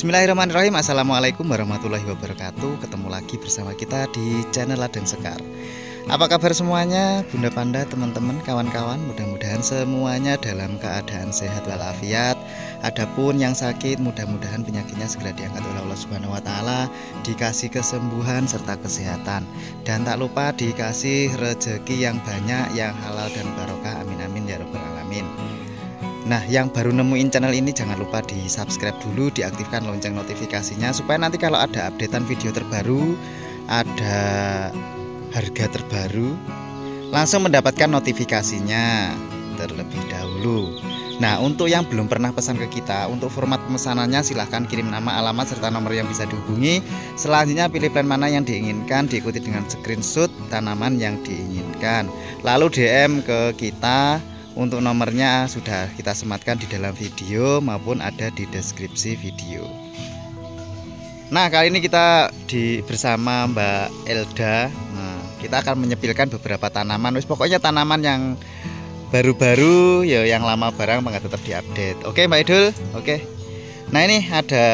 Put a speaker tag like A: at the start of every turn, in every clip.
A: Bismillahirrahmanirrahim. Assalamualaikum warahmatullahi wabarakatuh. Ketemu lagi bersama kita di channel Ladang Sekar. Apa kabar semuanya, Bunda Panda, teman-teman, kawan-kawan? Mudah-mudahan semuanya dalam keadaan sehat walafiat. Adapun yang sakit, mudah-mudahan penyakitnya segera diangkat oleh Allah Subhanahu wa Ta'ala, dikasih kesembuhan serta kesehatan, dan tak lupa dikasih rezeki yang banyak, yang halal dan barokah. Amin amin ya rabbal alamin. Nah, yang baru nemuin channel ini jangan lupa di subscribe dulu, diaktifkan lonceng notifikasinya supaya nanti kalau ada updatean video terbaru, ada harga terbaru, langsung mendapatkan notifikasinya terlebih dahulu. Nah, untuk yang belum pernah pesan ke kita, untuk format pemesanannya silahkan kirim nama, alamat, serta nomor yang bisa dihubungi. Selanjutnya pilih plan mana yang diinginkan, diikuti dengan screenshot tanaman yang diinginkan, lalu DM ke kita. Untuk nomornya sudah kita sematkan di dalam video maupun ada di deskripsi video. Nah, kali ini kita bersama Mbak Elda. Nah, kita akan menyepilkan beberapa tanaman. Pokoknya tanaman yang baru-baru ya, yang lama barang nggak tetap diupdate. Oke Mbak Idul. Oke. Nah, ini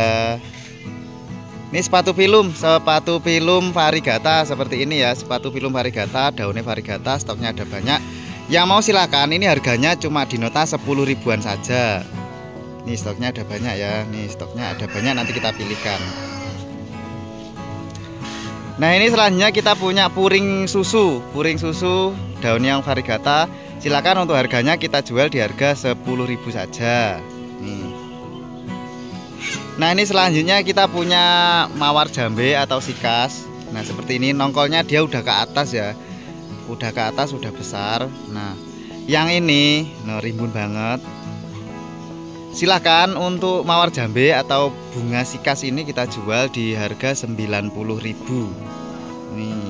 A: sepatu pilum variegata seperti ini ya. Sepatu pilum variegata, daunnya variegata, stoknya ada banyak. Yang mau silakan, ini harganya cuma di nota 10 ribuan saja. Nih stoknya ada banyak ya, nih stoknya ada banyak, nanti kita pilihkan. Nah, ini selanjutnya kita punya puring susu daun yang variegata. Silakan, untuk harganya kita jual di harga 10.000 saja. Nih. Nah, ini selanjutnya kita punya mawar jambe atau sikas. Nah, seperti ini, nongkolnya dia udah ke atas ya. Udah ke atas, udah besar. Nah, yang ini rimbun banget. Silahkan, untuk mawar jambe atau bunga sikas ini kita jual di harga 90.000. Nih.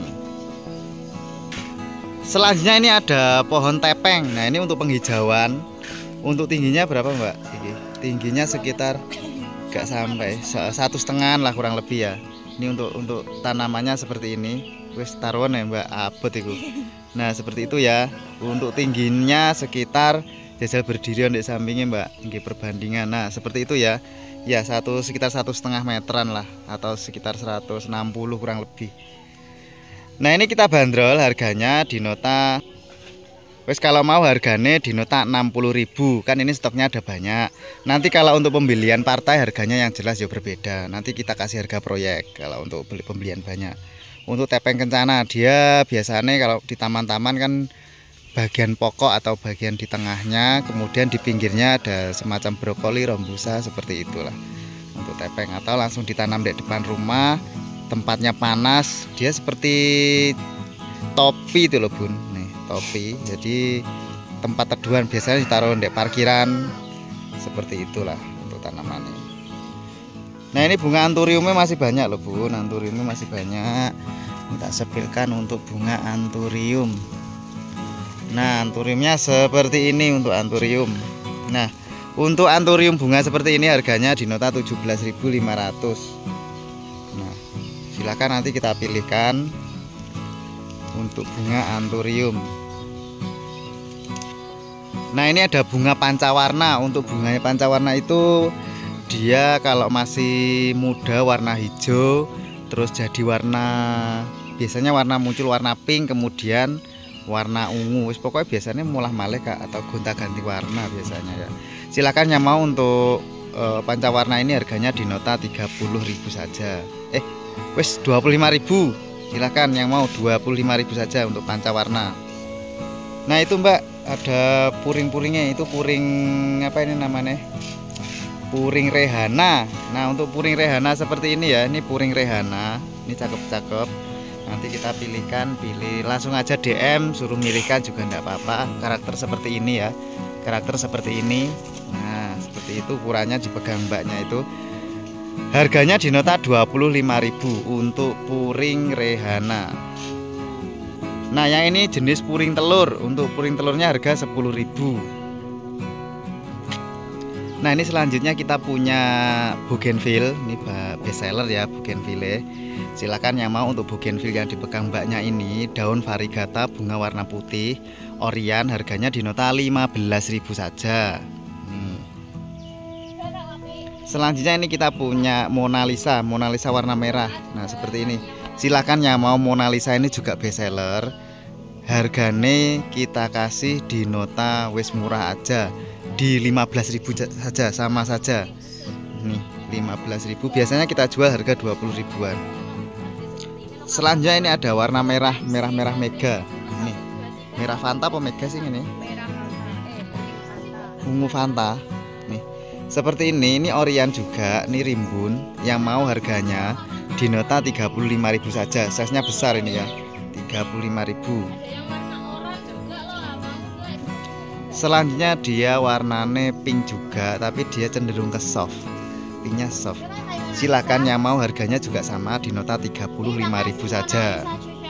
A: Selanjutnya ini ada pohon tepeng. Nah, ini untuk penghijauan. Untuk tingginya berapa Mbak? Tingginya sekitar gak sampai 1,5 lah kurang lebih ya. Ini untuk tanamannya seperti ini. Wis taruhan ya Mbak, abot itu. Nah, seperti itu ya. Untuk tingginya sekitar jajal berdiri di sampingnya Mbak, ini perbandingan. Nah, seperti itu ya. Ya, sekitar 1,5 meteran lah, atau sekitar 160 kurang lebih. Nah, ini kita bandrol harganya di nota, kalau mau harganya di nota 60.000. Kan ini stoknya ada banyak. Nanti kalau untuk pembelian partai harganya yang jelas ya berbeda. Nanti kita kasih harga proyek kalau untuk pembelian banyak. Untuk tepeng kencana, dia biasanya kalau di taman-taman kan bagian pokok atau bagian di tengahnya, kemudian di pinggirnya ada semacam brokoli, rombusa, seperti itulah untuk tepeng. Atau langsung ditanam di depan rumah, tempatnya panas, dia seperti topi itu loh Bun. Nih, topi. Jadi tempat teduhan biasanya ditaruh di parkiran, seperti itulah untuk tanamannya. Nah, ini bunga anturiumnya masih banyak loh Bun, anturiumnya masih banyak. Kita sepilkan untuk bunga anturium. Nah, anturiumnya seperti ini untuk anturium. Nah, untuk anturium bunga seperti ini harganya di nota 17.500. Nah, silakan nanti kita pilihkan untuk bunga anturium. Nah, ini ada bunga pancawarna. Untuk bunganya pancawarna itu dia kalau masih muda warna hijau, terus jadi biasanya warna muncul warna pink, kemudian warna ungu. Pokoknya biasanya mulah malih Kak, atau gonta-ganti warna biasanya ya. Silakan yang mau untuk pancawarna ini harganya di nota 30.000 saja. 25.000. Silakan yang mau 25.000 saja untuk pancawarna. Nah, itu Mbak, ada puring-puringnya, itu puring apa ini namanya? Puring rehana. Nah, untuk puring rehana seperti ini ya, ini puring rehana, ini cakep-cakep. Nanti kita pilihkan, langsung aja DM, suruh milihkan juga enggak apa-apa. Karakter seperti ini ya, karakter seperti ini. Nah, seperti itu, ukurannya dipegang Mbaknya itu. Harganya di nota 25.000 untuk puring rehana. Nah, yang ini jenis puring telur. Untuk puring telurnya harga 10.000. Nah, ini selanjutnya kita punya bougainville. Ini best seller ya, bougainville. Silakan yang mau untuk bougainville yang dipegang Mbaknya ini, daun variegata, bunga warna putih, Orian, harganya di nota 15.000 saja. Selanjutnya ini kita punya Mona Lisa warna merah. Nah seperti ini. Silakan yang mau Mona Lisa ini juga best seller. Harganya kita kasih di nota wis murah aja, di 15.000 saja, sama saja. Nih 15.000, biasanya kita jual harga 20 ribuan. Selanjutnya ini ada warna merah mega. Nih merah Fanta apa mega sih ini? Ungu Fanta. Nih seperti ini Orian juga, ini rimbun. Yang mau harganya di nota 35.000 saja. Size-nya besar ini ya, 35.000. Selanjutnya dia warnanya pink juga, tapi dia cenderung ke soft. Pinknya soft. Silakan yang mau harganya juga sama di nota 35.000 saja.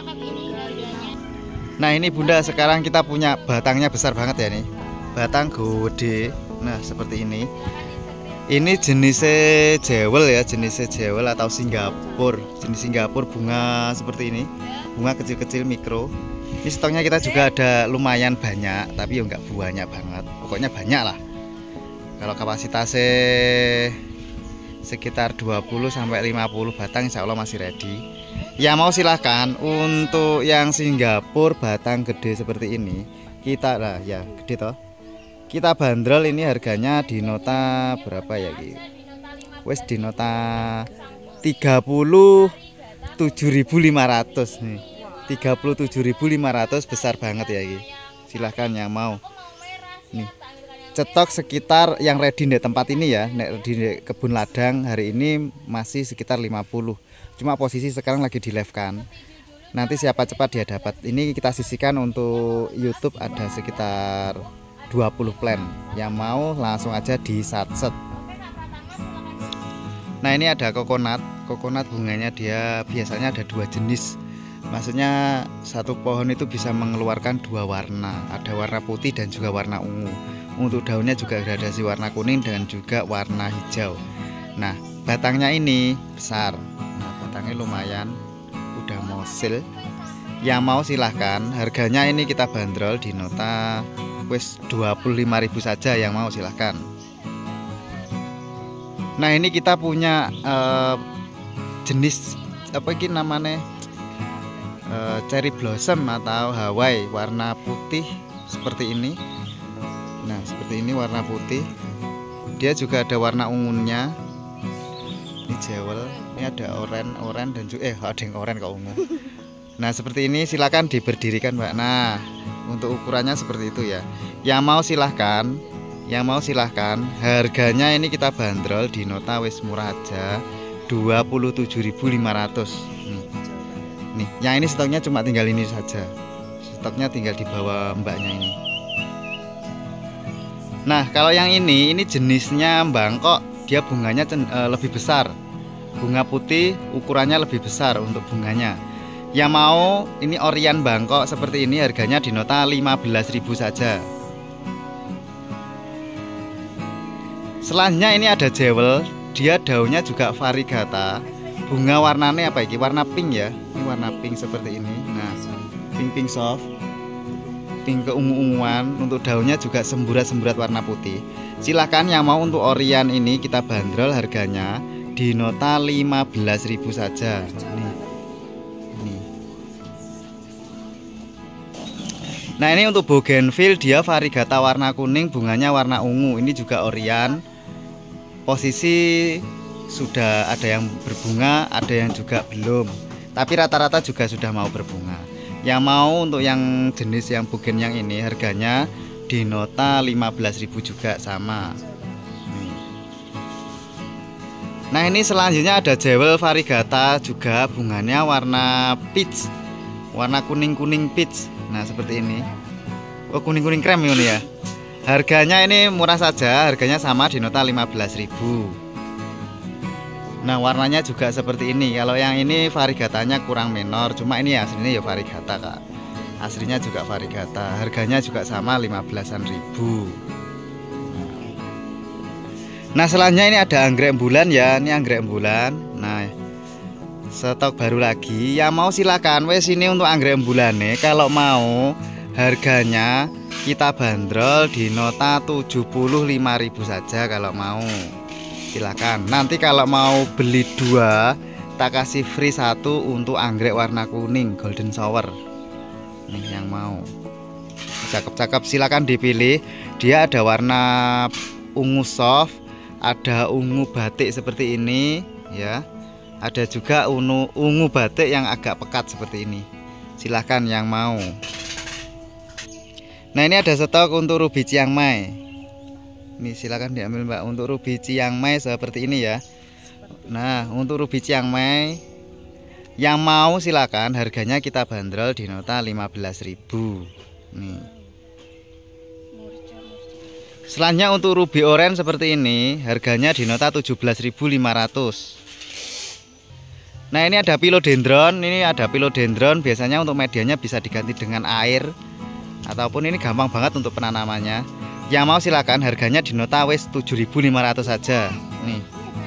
A: Nah ini Bunda, sekarang kita punya batangnya besar banget ya nih. Batang gede. Nah seperti ini. Ini jenisnya jewel ya, jenisnya jewel atau Singapura. Jenis Singapura, bunga seperti ini. Bunga kecil-kecil mikro. Ini stoknya kita juga ada lumayan banyak, tapi ya nggak banyak banget. Pokoknya banyak lah. Kalau kapasitasnya sekitar 20-50 batang, insya Allah masih ready. Ya mau silahkan. Untuk yang Singapura batang gede seperti ini, kita lah ya gede toh. Kita bandrol ini harganya di nota berapa ya Ki? Wes di nota 37.500 nih. 37.500 besar banget ya Ki. Silahkan yang mau. Nih. Cetok sekitar yang ready di tempat ini ya, di kebun ladang hari ini masih sekitar 50. Cuma posisi sekarang lagi di live kan. Nanti siapa cepat dia dapat. Ini kita sisihkan untuk YouTube ada sekitar 20 plan. Yang mau langsung aja di satset. Nah ini ada kokonat bunganya dia biasanya ada 2 jenis. Maksudnya satu pohon itu bisa mengeluarkan 2 warna, ada warna putih dan juga warna ungu. Untuk daunnya juga gradasi warna kuning dan juga warna hijau. Nah batangnya ini besar. Nah batangnya lumayan, udah mosil. Yang mau silahkan, harganya ini kita bandrol di nota wes 25.000 saja. Yang mau silahkan. Nah ini kita punya jenis apa ini namanya, cherry blossom atau Hawaii warna putih seperti ini. Nah seperti ini warna putih. Dia juga ada warna ungunya. Ini jewel. Ini ada oranye dan juga ada yang oranye kok ungu. Nah seperti ini silakan diberdirikan Mbak. Nah untuk ukurannya seperti itu ya. Yang mau silahkan. Harganya ini kita bandrol di nota wis murah aja, 27.500. Nih, yang ini stoknya cuma tinggal ini saja. Stoknya tinggal di bawah mbaknya ini. Nah kalau yang ini jenisnya Bangkok, dia bunganya lebih besar. Bunga putih ukurannya lebih besar untuk bunganya. Yang mau ini Orian Bangkok seperti ini harganya di nota 15.000 saja. Selanjutnya ini ada jewel, dia daunnya juga variegata. Bunga warnanya apa ini? Warna pink ya. Ini warna pink seperti ini. Nah, pink soft. Pink keungu-unguan. Untuk daunnya juga semburat-semburat warna putih. Silakan yang mau untuk Orian ini kita bandrol harganya di nota 15.000 saja. Nih. Nah ini untuk bougainville dia variegata warna kuning, bunganya warna ungu. Ini juga Orian. Posisi sudah ada yang berbunga, ada yang juga belum. Tapi rata-rata juga sudah mau berbunga. Yang mau untuk yang jenis yang bougain yang ini harganya di nota 15.000 juga sama. Nah ini selanjutnya ada jewel variegata juga, bunganya warna peach, warna kuning-kuning peach. Nah seperti ini. Oh kuning-kuning krem ini ya. Harganya ini murah saja, harganya sama di nota 15.000. Nah warnanya juga seperti ini. Kalau yang ini variegatanya kurang menor, cuma ini aslinya ya variegata Kak. Aslinya juga variegata. Harganya juga sama 15.000. Nah selanjutnya ini ada anggrek bulan ya. Ini anggrek bulan. Nah stok baru lagi. Yang mau silakan. Wes ini untuk anggrek bulan nih. Kalau mau harganya kita bandrol di nota 75.000 saja kalau mau. silakan. Nanti kalau mau beli 2 tak kasih free 1 untuk anggrek warna kuning golden shower. Nih yang mau cakep-cakep silakan dipilih. Dia ada warna ungu soft, ada ungu batik seperti ini ya. Ada juga ungu batik yang agak pekat seperti ini. Silahkan yang mau. Nah ini ada stok untuk ruby Chiang Mai. Ini silahkan diambil Mbak. Untuk ruby Chiang Mai seperti ini ya. Nah untuk ruby Chiang Mai yang mau silakan, harganya kita bandrol di nota 15.000. Nih. Selanjutnya untuk ruby orange seperti ini, harganya di nota 17.500. Nah ini ada philodendron, biasanya untuk medianya bisa diganti dengan air ataupun ini gampang banget untuk penanamannya. Yang mau silakan, harganya di nota wis 7.500 saja. Nih.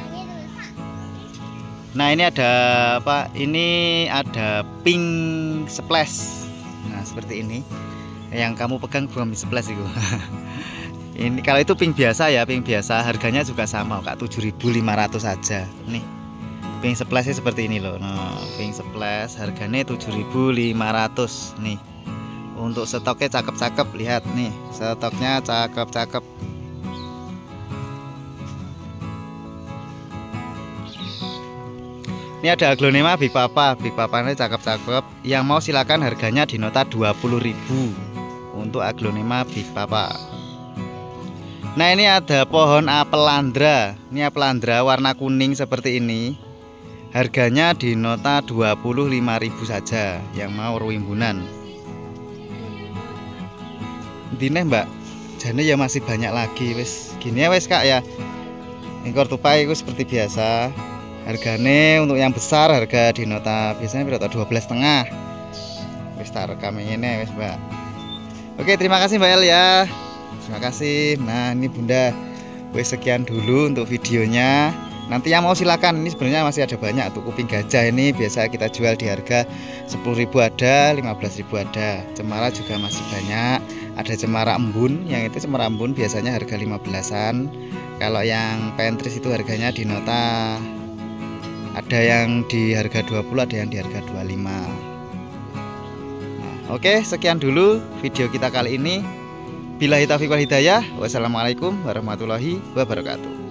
A: Nah ini ada apa? Ini ada pink splash. Nah seperti ini. Yang kamu pegang bukan splash itu. Ini kalau itu pink biasa ya, pink biasa. Harganya juga sama, Kak, 7.500 saja. Nih. Pink splash seperti ini loh. Nah, pink splash harganya 7.500 nih. Untuk stoknya cakep-cakep, lihat nih, stoknya cakep-cakep. Ini ada aglonema Big Papa ini cakep-cakep. Yang mau silakan, harganya di nota 20.000 untuk aglonema Big Papa. Nah ini ada pohon apel landra. Ini apel landra warna kuning seperti ini. Harganya di nota 25.000 saja. Yang mau ruimbunan. Dine Mbak, jane ya masih banyak lagi wis. Gini ya wis Kak ya. Engkor tupai itu seperti biasa. Harganya untuk yang besar harga di nota biasanya berapa? 12,5. Wis tak rekam ini wis Mbak. Oke, terima kasih Mbak El ya. Terima kasih. Nah, ini Bunda. Wis sekian dulu untuk videonya. Nanti yang mau silakan, ini sebenarnya masih ada banyak. Untuk kuping gajah ini biasa kita jual di harga 10.000 ada, 15.000 ada. Cemara juga masih banyak. Ada cemara embun, yang itu cemara embun biasanya harga 15-an. Kalau yang pentris itu harganya di nota, ada yang di harga 20, ada yang di harga 25. Nah, oke, sekian dulu video kita kali ini. Billahi taufiq wal hidayah. Wassalamualaikum warahmatullahi wabarakatuh.